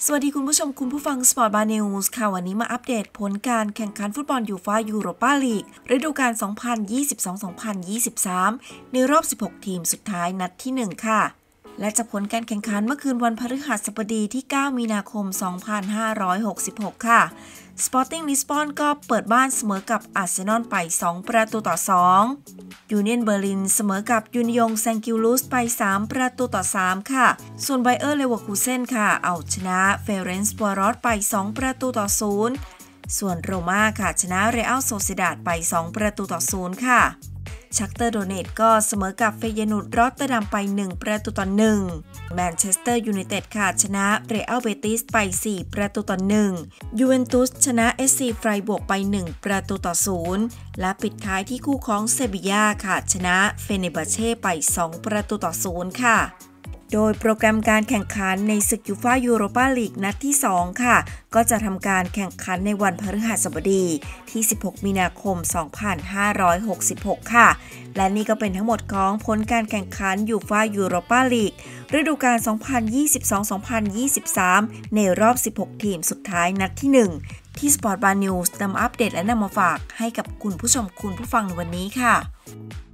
สวัสดีคุณผู้ชมคุณผู้ฟังสปอร์ตบาร์นิวส์ค่ะวันนี้มาอัปเดตผลการแข่งขันฟุตบอลยูฟ่ายูโรปาลีกฤดูกาล 2022-2023 ในรอบ 16 ทีมสุดท้ายนัดที่ 1 ค่ะและจากผลการแข่งขันเมื่อคืนวันพฤหัสบดีที่ 9 มีนาคม 2566 ค่ะ Sporting Lisbon ก็เปิดบ้านเสมอกับอาร์เซนอลไป 2-2 ยูเนียนเบอร์ลินเสมอกับยูนิยงแซงกิลลูสไป 3-3 ค่ะส่วนไบเออร์เลเวอร์คูเซ่นค่ะเอาชนะเฟเรนซ์วารอสไป 2-0 ส่วนโรม่าค่ะชนะเรอัลโซเซดาดไป 2-0 ค่ะชักเตอร์โดเนตก็เสมอกับเฟเยนูดรอตเตอร์ดัมไป 1-1 แมนเชสเตอร์ยูไนเต็ดค่ะชนะเรอัลเบติสไป 4-1 ยูเวนตุสชนะ SC ไฟบวกไป 1-0 และปิดท้ายที่คู่ของเซบีย่าค่ะชนะเฟเนบาเช่ไป 2-0 ค่ะโดยโปรแกรมการแข่งขันในศึกยูฟ่ายูโรปาลีกนัดที่ 2 ค่ะก็จะทำการแข่งขันในวันพฤหัสบดีที่ 16 มีนาคม 2566 ค่ะและนี่ก็เป็นทั้งหมดของผลการแข่งขันยูฟ่ายูโรปาลีกฤดูกาล 2022-2023 ในรอบ 16 ทีมสุดท้ายนัดที่ 1 ที่ Sport Bar News นำอัปเดตและนำมาฝากให้กับคุณผู้ชมคุณผู้ฟังในวันนี้ค่ะ